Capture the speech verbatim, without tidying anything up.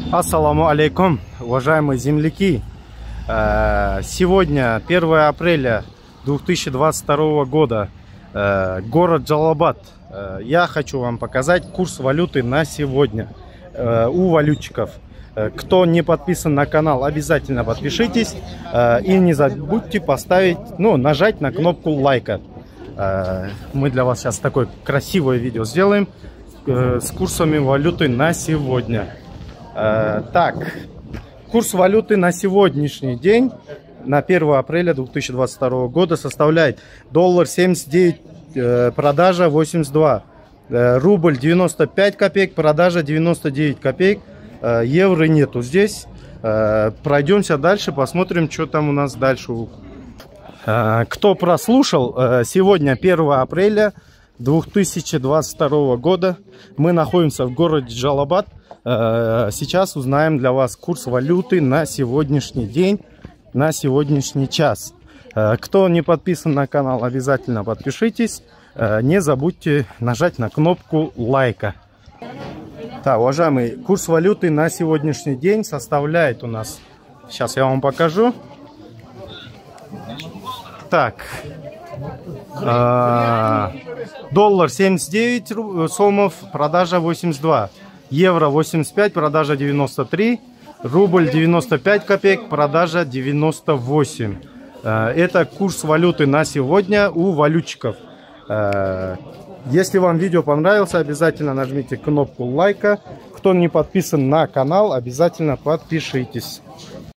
Ассаламу алейкум, уважаемые земляки. Сегодня первое апреля две тысячи двадцать второго года, город Джалалабад. Я хочу вам показать курс валюты на сегодня у валютчиков. Кто не подписан на канал, обязательно подпишитесь и не забудьте поставить, ну, нажать на кнопку лайка. Мы для вас сейчас такое красивое видео сделаем с курсами валюты на сегодня. Так, курс валюты на сегодняшний день, на первое апреля две тысячи двадцать второго года, составляет доллар семьдесят девять, продажа восемьдесят два, рубль девяносто пять копеек, продажа девяносто девять копеек, евро нету здесь. Пройдемся дальше, посмотрим, что там у нас дальше. Кто прослушал, сегодня первое апреля две тысячи двадцать второго года, мы находимся в городе Джалалабад. Сейчас узнаем для вас курс валюты на сегодняшний день, на сегодняшний час. Кто не подписан на канал, обязательно подпишитесь. Не забудьте нажать на кнопку лайка. Так, уважаемые, курс валюты на сегодняшний день составляет у нас, сейчас я вам покажу. Так, доллар семьдесят девять сомов, продажа восемьдесят два. Евро восемьдесят пять, продажа девяносто три. Рубль девяносто пять копеек, продажа девяносто восемь. Это курс валюты на сегодня у валютчиков. Если вам видео понравилось, обязательно нажмите кнопку лайка. Кто не подписан на канал, обязательно подпишитесь.